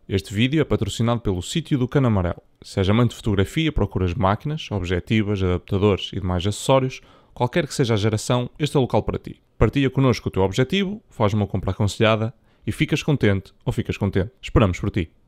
Este vídeo é patrocinado pelo sítio do Cano Amarelo. Se és amante de fotografia, procuras máquinas, objetivas, adaptadores e demais acessórios, qualquer que seja a geração, este é o local para ti. Partilha connosco o teu objetivo, faz uma compra aconselhada e ficas contente ou ficas contente. Esperamos por ti.